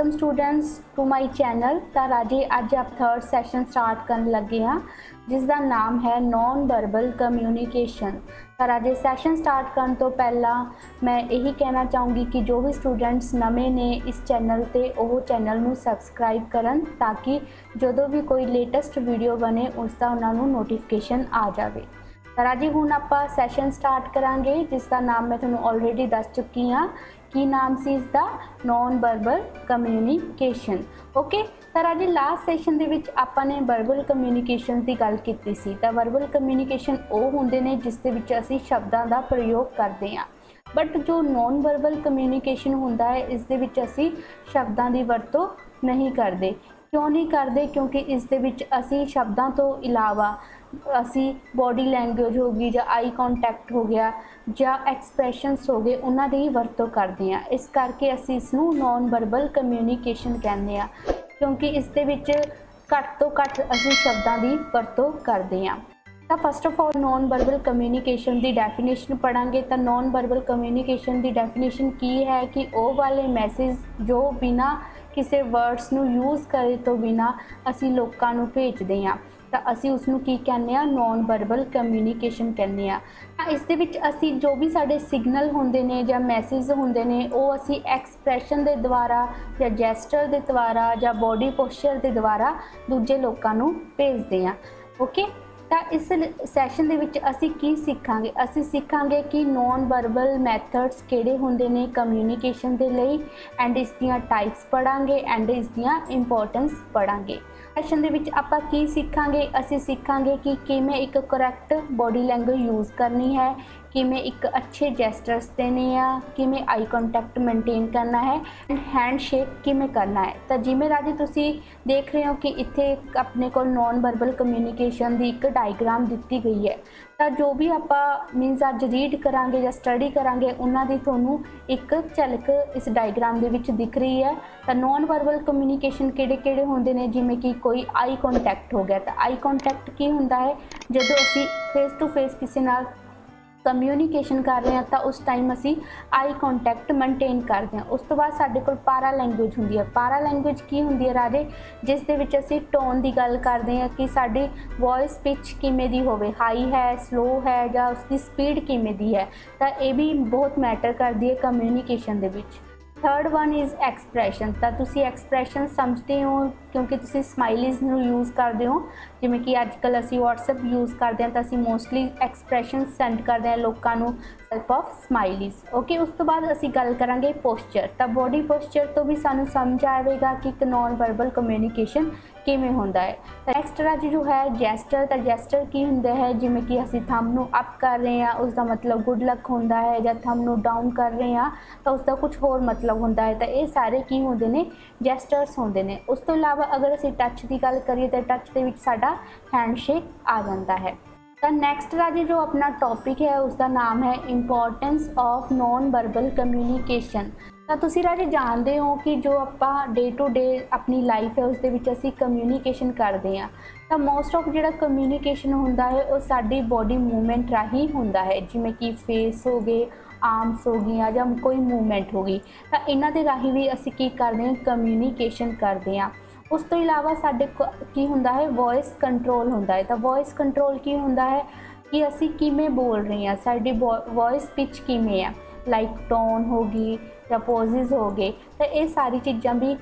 Welcome students to my channel. तो राजे अज आप थर्ड सैशन स्टार्ट करन लगे हाँ जिसका नाम है नॉन वर्बल कम्यूनीकेशन। तो राजे सैशन स्टार्ट करने तो पहला मैं यही कहना चाहूँगी कि जो भी स्टूडेंट्स नवे ने इस चैनल ते वो चैनल नू सबसक्राइब करन ताकि जो भी कोई लेटेस्ट वीडियो बने उसका उन्होंने नोटिफिकेशन आ जाए। तो राजे हुण आपां सैशन स्टार्ट करांगे जिसका नाम मैं तुहानूं ऑलरेडी दस चुकी हाँ की नाम सी इसका नॉन वर्बल कम्यूनीकेशन। ओके, तो राजे लास्ट सैशन दे विच आपां ने वर्बल कम्यूनीकेशन की गल कीती सी। तो वर्बल कम्यूनीकेशन वो हुंदे ने जिस दे विच असीं शब्दां दा प्रयोग करते हैं, बट जो नॉन वर्बल कम्यूनीकेशन हुंदा है इस दे विच असीं शब्दां दी वरतों नहीं करते। क्यों नहीं करते? क्योंकि इस दे विच असीं शब्दां तो इलावा असी बॉडी लैंग्वेज होगी या आई कॉन्टैक्ट हो गया या एक्सप्रैशनस हो गए उन्हां दी वरतों करते हैं। इस करके असी इसनूं नॉन वर्बल कम्यूनीकेशन कहते हैं क्योंकि इस दे विच घट तो घट असी शब्दां दी वरतों करते हैं। तो first of all non verbal communication की डेफिनेशन पढ़ांगे। तो नॉन वर्बल कम्यूनीकेशन की डेफिनेशन की है कि वो वाले मैसेज जो बिना किसी वर्ड्स नूं यूज़ करे तो बिना असी लोकां नूं भेजदे हैं तो असी उसनूं की कहने आ नॉन वर्बल कम्यूनीकेशन कहने आ। इस दे विच असी जो भी साडे सिग्नल होंदे ने या मैसेज होंदे ने वो असी एक्सप्रैशन के द्वारा या जैसचर के द्वारा या बॉडी पोस्चर के द्वारा दूजे लोकां नूं भेजदे आ। ओके, तो इस सैशन दे विच असी की सीखांगे? असी सीखांगे कि नॉन वर्बल मैथड्स किहड़े हुंदे ने कम्यूनीकेशन दे लई एंड इस दियां टाइप्स पढ़ांगे एंड इस दियां इंपॉर्टेंस पढ़ांगे। सैशन दे विच आपां की सीखांगे? असी सीखांगे कि किवें एक करैक्ट बॉडी लैंग्वेज यूज़ करनी है, किवें एक अच्छे जैसचर्स देने आ, किवें आई कॉन्टैक्ट मेनटेन करना है एंड हैंडशेक किवें करना है। तो जिवें राजे तुसीं देख रहे हो कि इत्थे अपने को नॉन वर्बल कम्यूनीकेशन की एक डायग्राम दिती गई है। तो जो भी आपां मीनस अज रीड करांगे या स्टडी करांगे उन्हां दी तुहानूं एक झलक इस डायग्राम दे विच दिख रही है। तो नॉन वर्बल कम्यूनीकेशन किहड़े-किहड़े हुंदे ने? जिवें कि कोई आई कॉन्टैक्ट हो गया। तो आई कॉन्टैक्ट की हुंदा है? जदों असीं फेस टू फेस किसी नाल कम्यूनीकेशन कर रहे हैं तो उस टाइम असी आई कॉन्टैक्ट मेनटेन करते हैं। उस तो बाद साडे कोल पारा लैंग्वेज हुंदी है। पारा लैंग्वेज की हुंदी है राजे? जिस दे विच असी टोन की गल करते हैं कि साडी वॉइस पिच किमें दी होवे, हाई है, स्लो है या उसकी स्पीड किमें दी है। तो ये भी बहुत मैटर करती है कम्यूनीकेशन दे विच। Third one is expression. तो तुसी एक्सप्रैशन समझते हो क्योंकि तुसी स्माइलीज़ नूं यूज़ करते हो। जिवें कि अजकल असी व्हाट्सएप यूज़ करते हैं तो असी मोस्टली एक्सप्रैशन सेंड करते हैं लोगों नूं हेल्प ऑफ स्माइलीज़। ओके, उस तो बाद असी गल करांगे पोस्चर। तो बॉडी पोस्चर तो भी सानूं समझ आएगा कि एक नॉन वर्बल कम्यूनीकेशन किवें हुंदा है। नैक्सट राज जो है जैसचर। तो जैसचर की हुंदा है? जिवें कि असी थंब नूं अप कर रहे हैं उसका मतलब गुड लक हुंदा है, या थंब नूं डाउन कर रहे हैं तो उसका कुछ होर मतलब हुंदा है। तो ये सारे की हुंदे ने? जैसचर्स हुंदे ने। उस तो इलावा अगर असी टच की गल करिए तो टच दे विच साडा हैंडशेक आ जाता है। तो नैक्सट राजे जो अपना टॉपिक है उसका नाम है importance of non verbal communication. तो तुसी राजे जानते हो कि जो आपां डे टू डे अपनी लाइफ है उस दे विच असी कम्यूनीकेशन करते हैं। तो मोस्ट ऑफ जिहड़ा कम्यूनीकेशन हुंदा है वो साडी बॉडी मूवमेंट राही हुंदा है, जिवें कि फेस हो गए, आर्म्स हो गई या कोई मूवमेंट हो गई। तो इन्हां दे राही भी असी की करते हैं? कम्यूनीकेशन करते हैं। उस तो इलावा साडे की हुंदा है? वॉइस कंट्रोल हुंदा है। तो वॉइस कंट्रोल की हुंदा है कि असी किवें बोल रहे हैं, साडी वॉइस पिच किवें है, लाइक टोन होगी या पोजेज हो गए। तो ये सारी चीज़ां भी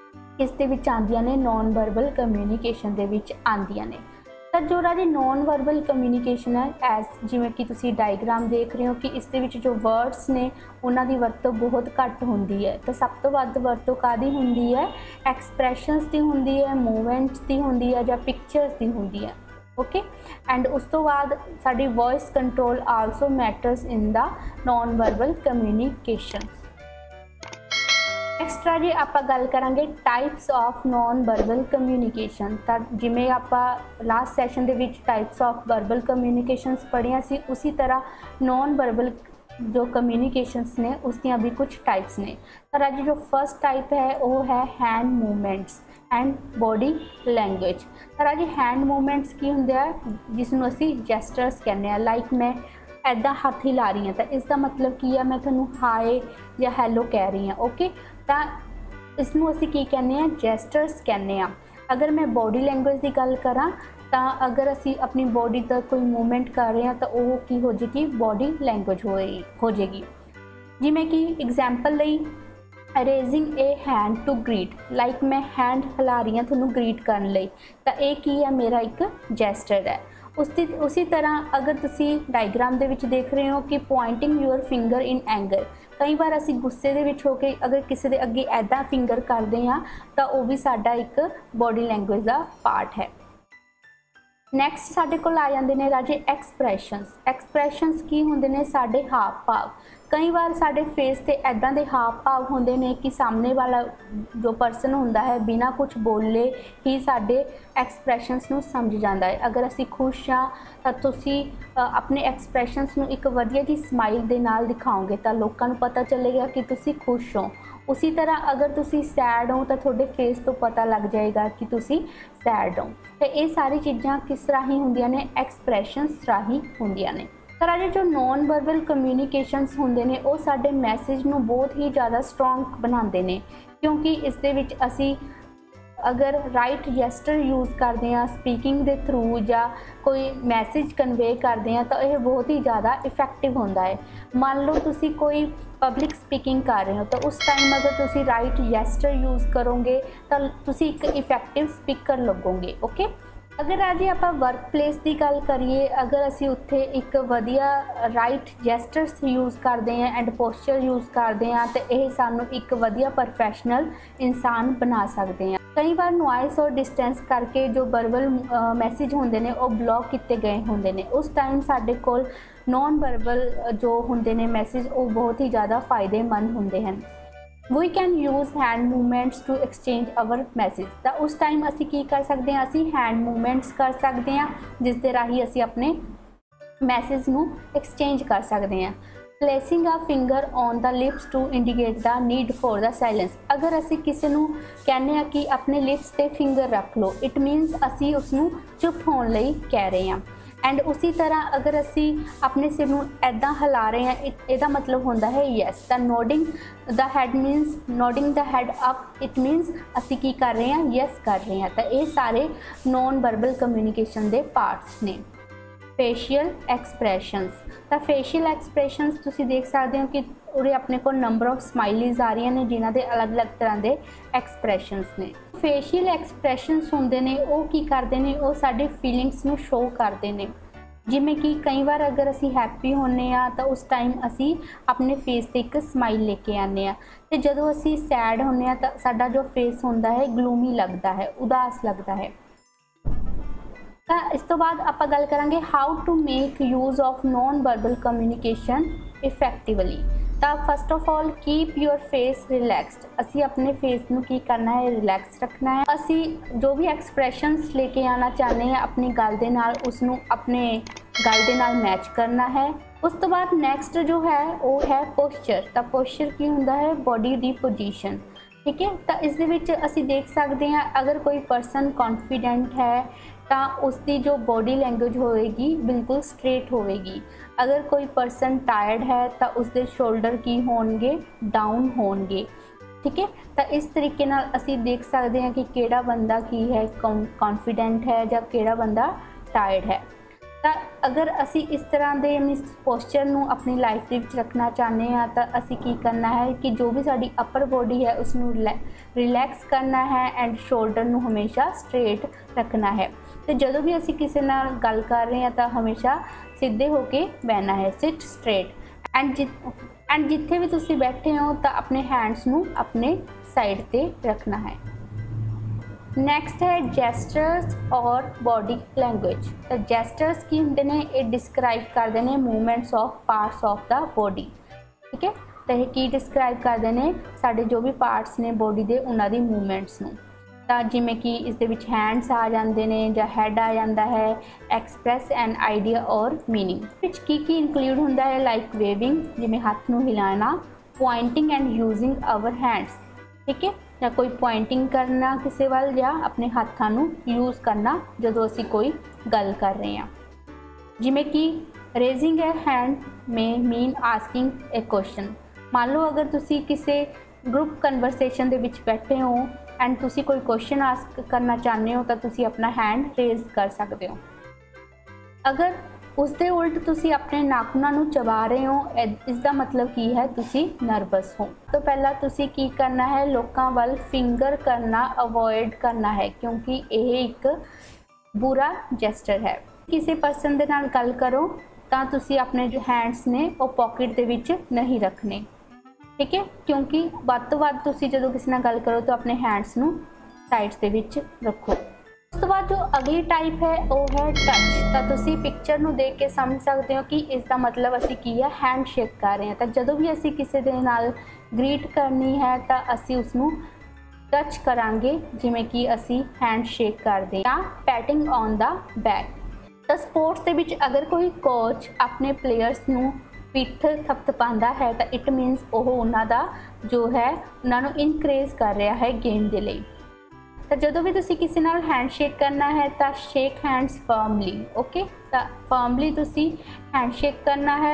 इस दे विच आंदियां ने, नॉन वर्बल कम्यूनीकेशन दे विच आंदियां ने। तो जो राजे नॉन वर्बल कम्यूनीकेशन है एज जिवें कि तुसी डायग्राम देख रहे हो कि इस दे विच जो वर्ड्स ने उन्हां दी वरतों बहुत घट हुंदी है। तो सब तो वध वरतों कादी हुंदी है? एक्सप्रैशनस दी हुंदी है, मूवमेंट्स दी हुंदी है या पिक्चर्स दी हुंदी है। ओके, एंड उस तो बाद साडी voice control also matters in the non verbal communication. Extra जी आपां गल करांगे types of non verbal communication. तो जिमें आपां लास्ट सैशन दे विच टाइप्स ऑफ वर्बल कम्यूनीकेशनस पढ़िया सी उसी तरह नॉन वर्बल जो कम्यूनीकेशनस ने उसदियां भी कुछ टाइप्स ने। तो राजी जो फर्स्ट टाइप है वो है hand movements and body language. तो राजी हैंड मूवमेंट्स की हुंदे आ जिसनूं असीं जैसचर्स कहने आ। लाइक मैं ऐदा हथ हिला रही हैं तो इसका मतलब की है मैं तुहानूं हाय या हैलो कह रही हाँ। ओके, तो इसनूं असीं की कहने आ, जैस्टर्स कहने आ। अगर मैं बॉडी लैंगुएज की गल करां ਤਾਂ अगर असी अपनी बॉडी तक कोई मूवमेंट कर रहे हैं तो वो की हो जाएगी, बॉडी लैंगुएज हो जाएगी। जिमें कि एग्जाम्पल लई raising a hand to greet, like मैं हैंड हिला रही हूँ थोनों ग्रीट करने लई, तो ये की है, मेरा एक जैस्टर है। उसी तरह अगर तुसी डायग्राम दे विच देख रहे हो कि pointing your finger in anger, कई बार असी गुस्से दे विच होके अगर किसी दे अगे ऐदा फिंगर करते हैं तो वह भी साडा एक बॉडी लैंगुएज का पार्ट है। नैक्सट साडे कोल आ जाते हैं राजे एक्सप्रैशनस। एक्सप्रैशनस की होंदे ने, साडे हाव भाव। कई बार साडे फेस ते ऐदां दे हाव भाव होंदे ने कि सामने वाला जो परसन होंदा है बिना कुछ बोले ही साडे एक्सप्रैशनस नूं समझ जांदा है। अगर असी खुश हाँ तो तुसी अपने एक्सप्रैशनस नूं एक वधिया जी स्माइल दे नाल दिखाओगे तो लोकां नूं पता चलेगा कि तुसी खुश हो। उसी तरह अगर तुसी सैड हो तो थोड़े फेस तो पता लग जाएगा कि तुसी सैड हो। तो ये सारी चीज़ां किस राही होंदियां ने, एक्सप्रैशनस राही होंदियां ने। पर अजे जो नॉन वर्बल कम्यूनीकेशनस होंदे ने वो साडे मैसेज नूं बहुत ही ज़्यादा स्ट्रोंग बनाते हैं, क्योंकि इस दे विच असी अगर राइट जैस्टर यूज़ करते हैं स्पीकिंग के थ्रू या कोई मैसेज कन्वे करते हैं तो यह बहुत ही ज़्यादा इफेक्टिव होता है। मान लो तुसी कोई पब्लिक स्पीकिंग कर रहे हो तो उस टाइम अगर तुसी राइट जैस्टर यूज़ करोगे तो तुसी एक इफेक्टिव स्पीकर लगोगे। ओके, अगर आज आप वर्क प्लेस की गल करिए, अगर असी उत्थे एक वधिया राइट जैस्टर्स यूज़ करते हैं एंड पोस्चर यूज़ करते हैं तो यह सानू एक वधिया प्रोफैशनल इंसान बना सकते हैं। कई बार नॉइस और डिस्टेंस करके जो वर्बल मैसेज होंदे ने वो ब्लॉक किए गए होंदे ने, उस टाइम साडे कोल नॉन वर्बल जो होंदे ने मैसेज वो बहुत ही ज़्यादा फायदेमंद होंदे हैं। We can use hand movements to exchange our message, तो उस टाइम असी की कर सकते हैं, असी हैंड मूवमेंट्स कर सकते हैं जिस दे राही असी अपने मैसेज नूं एक्सचेंज कर सकते हैं। Placing a finger on the lips to indicate the need for the silence, अगर असी किसी नूं कहने हैं कि अपने लिप्स ते फिंगर रख लो, इट मीनस असी उसनूं चुप होने लई कह रहे हैं। एंड उसी तरह अगर असी अपने सिर नूं ऐदां हिला रहे हैं, इसका मतलब होंदा है yes. The nodding the head means nodding the head up, it means असी की कर रहे हैं, यस कर रहे हैं। तो ये सारे नॉन वर्बल कम्यूनीकेशन के पार्ट्स ने। फेशियल एक्सप्रैशनस, तो फेशियल एक्सप्रैशनस तुसी देख सकते हो कि उरे अपने को नंबर ऑफ स्माइलीज आ रही ने जिन्हां दे अलग अलग तरह के एक्सप्रैशनस ने। फेशियल एक्सप्रैशनस होंदे ने वो की करते हैं, वो साडे फीलिंग्स नूं शो करते हैं। जिमें कि कई बार अगर असी हैप्पी होने तो उस टाइम असी अपने फेस ते एक स्माइल लेके आने आ, तो जदों असी सैड होने तो साडा जो फेस होंदा है ग्लूमी लगता है, उदास लगता है। तो इस तो बाद आप गल करांगे how to make use of non verbal communication effectively. तो first of all keep your face relaxed, असी अपने फेस नूं की करना है, रिलैक्स रखना है। असी जो भी एक्सप्रैशनस लेके आना चाहते हैं अपनी गल दे नाल उसनूं अपने गल दे नाल मैच करना है। उस तो बाद नैक्सट जो है वो है पोस्चर। तो पोस्चर की हुंदा है, बॉडी दी पोजीशन, ठीक है। तो इस दे विच असी देख सकते हैं अगर कोई परसन कॉन्फिडेंट है तो उसकी जो बॉडी लैंगुएज होएगी बिल्कुल स्ट्रेट होएगी। अगर कोई परसन टायर्ड है तो उसके शोल्डर की होंगे डाउन होंगे, ठीक है। तो इस तरीके नाल असी देख सकते हैं कि केड़ा बंदा की है कॉन्फिडेंट है या केड़ा बंदा टायर्ड है। तो अगर असी इस तरह के मीनस पोस्चर नूं अपनी लाइफ के विच रखना चाहते हैं तो असी की करना है कि जो भी साडी अपर बॉडी है उसनूं रिलैक्स करना है एंड शोल्डर नूं हमेशा स्ट्रेट रखना है। तो जदों भी असी किसी नाल गल कर रहे हैं तो हमेशा सीधे होके बहना है, सिट स्ट्रेट। एंड जिथे भी तुसी बैठे हो तो अपने हैंड्स नूं अपने साइड ते रखना है। नैक्सट है जैस्टर्स और बॉडी लैंगुएज। तो जैस्टर्स की होंदे ने, ये डिस्क्राइब करते हैं movements of parts of the body, ठीक है। तो ये की डिस्क्राइब करते हैं साडे जो भी पार्ट्स ने बॉडी के उन्हां दी मूवमेंट्स नूं। तो जिमें कि इस दे विच हैंड्स आ जाते हैं या हैड आ जाता है, एक्सप्रैस एन आइडिया और मीनिंग विच की इंक्लूड होंदा है, लाइक वेविंग जिमें हाथ नूं हिलाना, pointing and using our hands, ठीक है, या कोई पॉइंटिंग करना किसी वाल या अपने हाथों नूं यूज़ करना जदों असी कोई गल कर रहे हैं। जिमें कि रेजिंग ए हैंड में मीन आस्किंग ए क्वेश्चन। मान लो अगर तुसी किसी ग्रुप कन्वरसेशन दे विच बैठे हो एंड तुसी कोई क्वेश्चन आस्क करना चाहते हो तो तुसी अपना हैंड रेज कर सकते हो। अगर उसके उल्ट तुसी अपने नाखूनां नूं चबा रहे हो, इसका मतलब की है तुसी नर्वस हो। तो पहला तुसी की करना है, लोकां वल फिंगर करना अवॉइड करना है, क्योंकि यह एक बुरा जेस्टर है। किसी पर्सन दे नाल गल करो तो तुसी अपने जो हैंड्स ने वो पॉकेट दे विच नहीं रखने, ठीक है, क्योंकि वध तो वध तुसी जदों किसी नाल गल करो तो अपने हैंड्स नूं साइड्स दे विच रखो। उस तो बाद जो अगली टाइप है वो है टच। तो तुसी पिक्चर नूं देख के समझ सकते हो कि इसका मतलब असी की है हैंड शेक कर रहे हैं। तो जदों भी असी किसी दे नाल ग्रीट करनी है तो असी उसनूं टच करांगे, जिमें कि असी हैंड शेक करते या पैटिंग ऑन द बैक। तो स्पोर्ट्स के विच अगर कोई कोच अपने प्लेयर्स नूं पिठ थपथपांदा है तो इट मीनस वो उन्हां दा जो है उन्होंने इनकरेज कर रहा है गेम के लिए। तो जदों भी तुसी किसी नाल हैंड शेक करना है तो शेक हैंड्स फर्मली, ओके। तो फर्मली तुसी हैंड शेक करना है।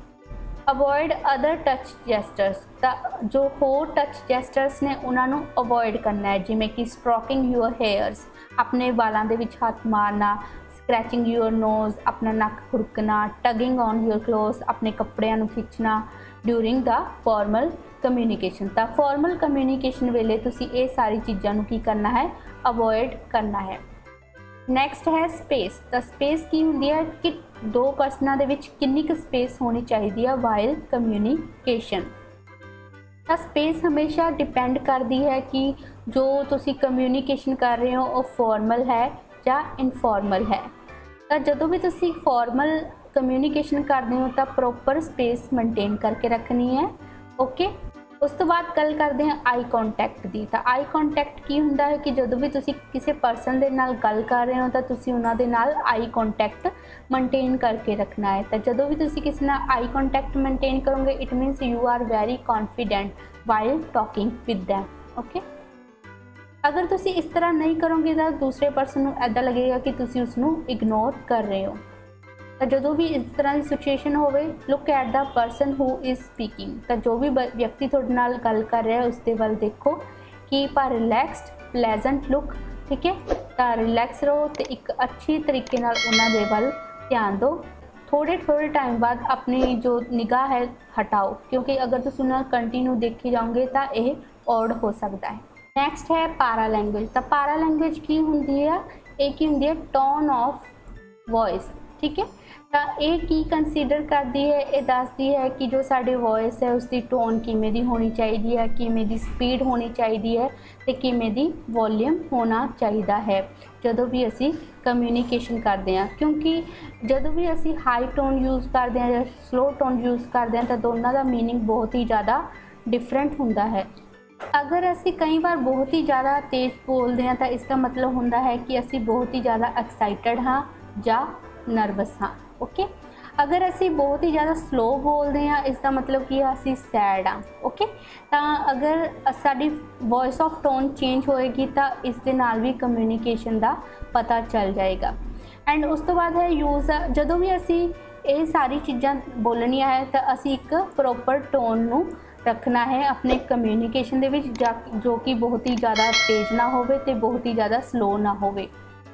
अवॉइड अदर टच जेस्टर्स, तो जो होर टच जेस्टर्स ने उन्होंने अवॉइड करना है, जिमें कि स्ट्रोकिंग यूर हेयर्स, अपने बालों के विच हाथ मारना, स्क्रैचिंग यूर नोज, अपना नक खुरकना, टगिंग ऑन यूर क्लोथ्स, अपने कपड़ियां नूं खिंचना ड्यूरिंग द फॉर्मल कम्यूनीकेशन। तो फॉर्मल कम्यूनीकेशन वेले तुसी ये सारी चीज़ों नूं की करना है, अवॉइड करना है। नैक्सट है स्पेस। तो स्पेस की होंदी है कि दो पर्सनां दे विच कितनी क स्पेस होनी चाहिए है वाइल कम्यूनीकेशन। तो स्पेस हमेशा डिपेंड करती है कि जो तुसी कम्यूनीकेशन कर रहे हो वो फॉर्मल है या इनफॉर्मल है। तो जदों भी तुसी फॉर्मल कम्यूनीकेशन करते हो तो प्रॉपर स्पेस मेनटेन करके रखनी है, ओके। उस तो बाद गल करते हैं आई कॉन्टैक्ट की। तो आई कॉन्टैक्ट की होंदा है कि जदों भी तुसी किसी परसन दे नाल गल कर रहे हो तो तुसी उन्हां दे नाल आई कॉन्टैक्ट मेनटेन करके रखना है। तो जदों भी तुसी किसी नाल आई कॉन्टैक्ट मेनटेन करोगे it means you are very confident while talking with them, okay. अगर तुसी इस तरह नहीं करोगे तो दूसरे पर्सन नूं ऐदा लगेगा कि तुसी उसनूं इग्नोर कर रहे हो। तो जो भी इस तरह की सिचुएशन होवे, look at the person who is speaking. तो जो भी व्यक्ति तुहाडे नाल गल कर रहा है उसके वल देखो, keep a relaxed pleasant look, ठीक है। तो रिलैक्स रहो तो एक अच्छी तरीके नाल उन्हां दे वल ध्यान दो। थोड़े थोड़े टाइम बाद अपनी जो निगाह है हटाओ, क्योंकि अगर तुम उन्हें कंटिन्यू देखी जाओगे तो यह ऑड हो सकता है। नैक्सट है पारा लैंग्वेज। तो पारा लैंग्वेज की होंदी है, एक ही होंदी है टोन ऑफ वॉइस, ठीक है। तो ये की कंसीडर करती है, ये दसदी है कि जो साडी वॉइस है उसकी टोन किमें दी होनी चाहिए है, किमें दी स्पीड होनी चाहिए है, तो किमें दी वॉल्यूम होना चाहिए है जदों भी असी कम्यूनीकेशन करते हैं। क्योंकि जदों भी असी हाई टोन यूज़ करते हैं या स्लो टोन यूज़ करते हैं तो दोनों का मीनिंग बहुत ही ज़्यादा डिफरेंट होंदा है। अगर असी कई बार बहुत ही ज़्यादा तेज़ बोलते हैं तो इसका मतलब होंदा है कि असी बहुत ही ज़्यादा एक्साइटेड हाँ या नर्वस हाँ, ओके। अगर असी बहुत ही ज़्यादा स्लो बोलते हैं इसका मतलब कि असी सैड हाँ, ओके। तो अगर साडी वॉइस ऑफ टोन चेंज होएगी तो इस दे नाल भी कम्यूनीकेशन का पता चल जाएगा। एंड उस तो बाद है यूज़, जदों भी असी ये सारी चीज़ां बोलनियां है तो असी एक प्रॉपर टोन नूं रखना है अपने कम्यूनीकेशन दे विच, जो कि बहुत ही ज़्यादा तेज़ ना होवे ते बहुत ही ज़्यादा स्लो ना होवे।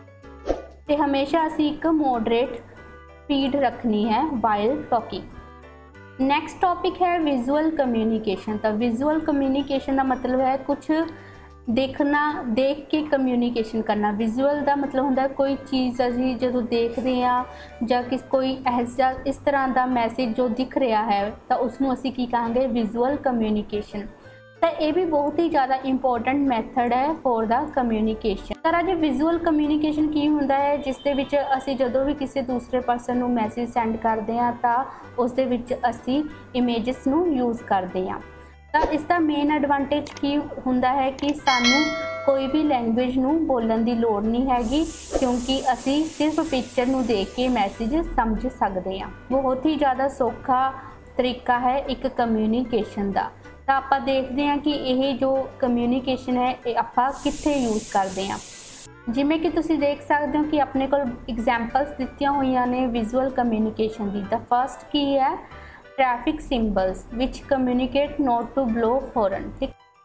ते हमेशा असी एक मॉडरेट स्पीड रखनी है वाइल टॉकिंग। नैक्सट टॉपिक है विजुअल कम्यूनीकेशन। तो विजुअल कम्यूनीकेशन का मतलब है कुछ देखना, देख के कम्यूनीकेशन करना। विजुअल का मतलब होंदा कोई चीज़ असी जो देखते हैं या किस कोई ऐसा इस तरह का मैसेज जो दिख रहा है तो उसनों असी की कहांगे विजुअल कम्यूनीकेशन। तो ये भी बहुत ही ज़्यादा इंपॉर्टेंट मैथड है फॉर द कम्यूनीकेशन। तरह जो विजुअल कम्यूनीकेशन की होंदा है जिसदे विच असी जदों भी किसी दूसरे पर्सन नूं मैसेज सेंड करते हैं तो उस दे विच असी इमेजेस नूं यूज़ करते हैं। तो इसका मेन एडवांटेज की होंदा है कि सानू कोई भी लैंग्वेज नूं बोलण दी लोड़ नहीं हैगी, क्योंकि असी सिर्फ पिक्चर नूं देख के मैसेज समझ सकते हैं। बहुत ही ज़्यादा सौखा तरीका है एक कम्यूनीकेशन का। तो आप देखते हैं कि यह जो कम्यूनीकेशन है ये आपां कित्थे यूज़ करते हैं। जिमें कि तुसीं देख सकते हो कि अपने को एग्जाम्पल्स दित्तियां हुई ने विजुअल कम्यूनीकेशन की। द फर्स्ट की है traffic symbols which communicate not to blow horn, ठीक।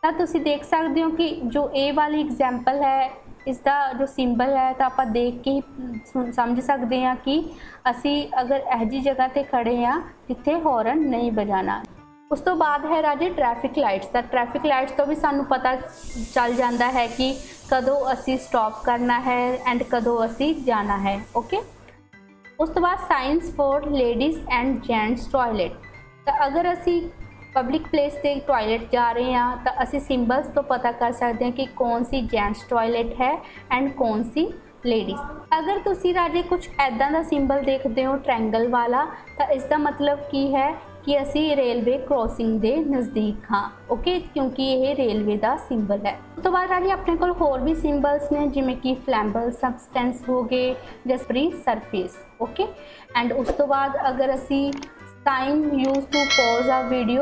ਤਾਂ ਤੁਸੀਂ ਦੇਖ ਸਕਦੇ ਹੋ ਕਿ ਜੋ ਇਹ ਵਾਲੀ ਐਗਜ਼ਾਮਪਲ ਹੈ इसका जो सिंबल है तो आप देख के समझ सकते हैं कि असी अगर यह जी जगह पर खड़े हाँ जिथे हॉर्न नहीं बजाना। उस तो बाद है राजे ट्रैफिक लाइट्स। तो ट्रैफिक लाइट्स तो भी सानू पता चल जाता है कि कदों असी स्टॉप करना है एंड कदों असी जाना है। ओके, उस तो बाद signs for ladies and gents toilet. तो अगर असी पब्लिक प्लेस से टॉयलेट जा रहे हैं तो असी सिंबल्स तो पता कर सकते हैं कि कौन सी जेंट्स टॉयलेट है एंड कौन सी लेडीज़। अगर तुसी राजे कुछ ऐदा का सिंबल देखते हो ट्रैंगल वाला तो इसका मतलब की है कि असी रेलवे क्रॉसिंग के नज़दीक हाँ। ओके, क्योंकि यह रेलवे का सिंबल है। उस तो बाद राजे अपने को होर भी सिंबल्स ने जिमें कि फ्लैम्बल सबसटेंस हो गए या स्प्री सरफेस। ओके, एंड उस तो बाद अगर असी time use to pause a video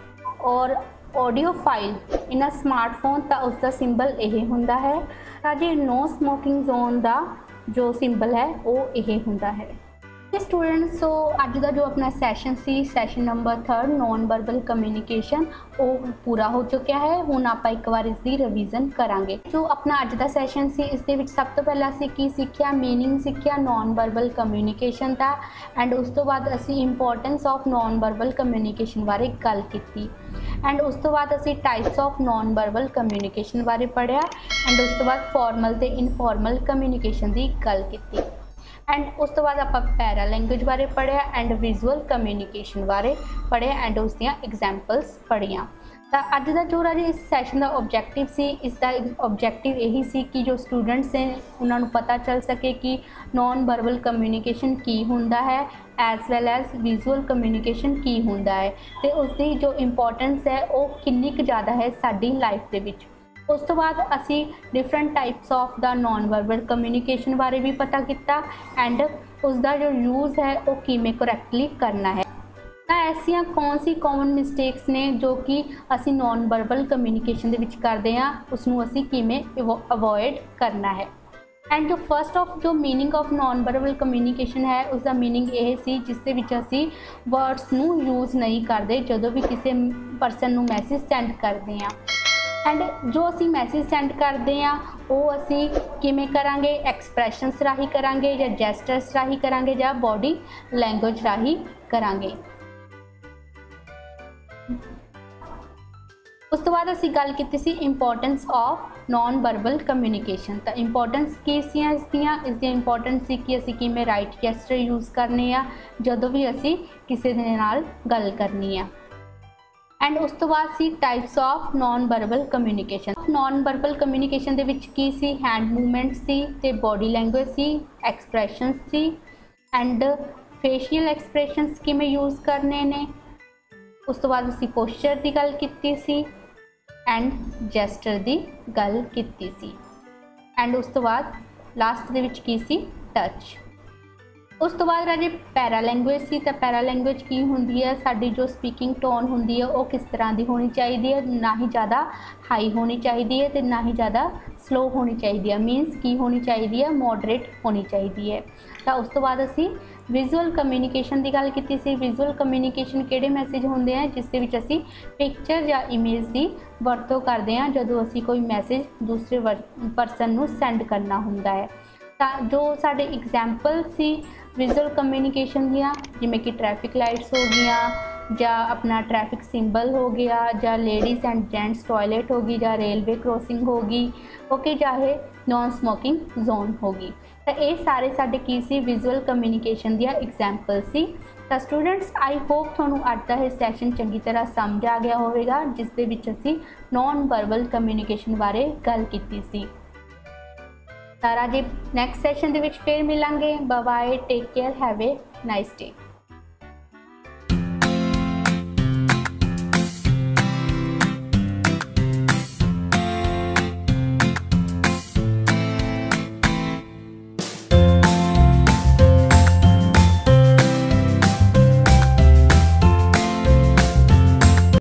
और audio file in a smartphone तो उसका सिंबल यह होंदा है राजे। नो स्मोकिंग जोन का जो सिंबल है वो यह होंदा है। स्टूडेंट्स, सो अज का जो अपना सैशन सी session number 3 non verbal communication वो पूरा हो चुका है। हुण आप एक बार इसकी रिवीजन करांगे। जो अपना अज का सैशन सी इस दे विच सब तो पहला असीं की सीखिया, मीनिंग सीखिया नॉन वर्बल कम्यूनीकेशन का एंड उस तो बाद असीं importance of non verbal communication बारे गल कीती एंड उस तो बाद असीं types of non verbal communication बारे पढ़िया एंड उस तो बाद फॉर्मल ते इनफॉर्मल कम्यूनीकेशन की गल कीती एंड उस तो बाद आप पैरा लैंग्वेज बारे पढ़िया एंड विजुअल कम्यूनीकेशन बारे पढ़िया एंड उस दियां एग्जाम्पल्स पढ़िया। तो अज का जो राजे इस सैशन का ऑब्जैक्टिव सी, इसका ऑब्जैक्टिव यही सी कि जो स्टूडेंट्स हैं उन्होंने पता चल सके कि नॉन वर्बल कम्यूनीकेशन की होंदा है as well as visual communication की होंदा है तो उसकी जो इंपॉर्टेंस है वो कितनी क ज़्यादा है साडी लाइफ दे विच। उस तो बाद असी different types of the non verbal communication बारे भी पता किया एंड उसका जो यूज़ है वो किमें करैक्टली करना है। तो ऐसियां कौन सी कॉमन मिसटेक्स ने जो कि असी नॉन वर्बल कम्यूनीकेशन दे विच करते हैं उसनूं असी किमें अवॉइड करना है। एंड जो फर्स्ट ऑफ जो meaning of non verbal communication है उसका मीनिंग यह सी जिस दे विच असी वर्ड्स नूं यूज़ नहीं करते जदों भी किसी परसन नूं मैसेज सेंड करते हैं एंड जो असी मैसेज सेंड करते हैं वो असी किमें करांगे, एक्सप्रैशनस राही करांगे या जैस्टर्स राही करांगे या बॉडी लैंग्वेज राही करांगे। उस तो बाद असी गल कीती सी importance of non verbal communication. तो इंपॉर्टेंस की सी इसकी इंपॉर्टेंस सी कि असी किमें राइट जैस्टर यूज़ करने आ जदों भी असी किसी दे नाल गल करनी है एंड उस तो बाद सी types of non verbal communication. Non verbal communication दे विच की सी हैंड मूवमेंट सी ते बॉडी लैंग्वेज सी, एक्सप्रैशनस सी एंड फेशियल एक्सप्रैशनस किमें यूज़ करने ने। उस तो बाद असी पोस्चर की गल कीती सी एंड जैस्टर की गल कीती सी एंड उस तो बाद लास्ट दे विच की सी टच। उस तो बाद राजे पैरा लैंग्वेज सी। तो पैरा लैंग्वेज की होंदी है साडी जो स्पीकिंग टोन होंदी है वो किस तरह की होनी चाहिए है, ना ही ज़्यादा हाई होनी चाहिए है तो ना ही ज़्यादा स्लो होनी चाहिए है। मीनस की होनी चाहिए है, मॉडरेट होनी चाहिए है। तो उस तो बाद असी विजुअल कम्यूनीकेशन की गल कीती सी। विजुअल कम्यूनीकेशन किहड़े मैसेज होंदे हैं जिस दे विच असी पिक्चर या इमेज की वरतों करते हैं जदों असी कोई मैसेज दूसरे परसन नूं सेंड करना होंदा है। जो साडे एग्जाम्पल सी विजुअल कम्यूनीकेशन दियाँ जिमें कि ट्रैफिक लाइट्स हो गई या अपना ट्रैफिक सिंबल हो गया या लेडीज़ एंड जेंट्स टॉयलेट होगी या रेलवे क्रॉसिंग होगी ओके चाहे नॉन स्मोकिंग जोन होगी। तो ये सारे साडे की सी विजुअल कम्यूनीकेशन दियाँ एग्जाम्पल सी। तो स्टूडेंट्स आई होप तुहानूं अज दा ये सैशन चंगी तरह समझ आ गया होवेगा जिस दे विच असीं नॉन वर्बल कम्यूनीकेशन बारे गल कीती सी। तारा जी नैक्सट सैशन दे विच फिर मिलांगे। Bye bye, take care, have a nice day.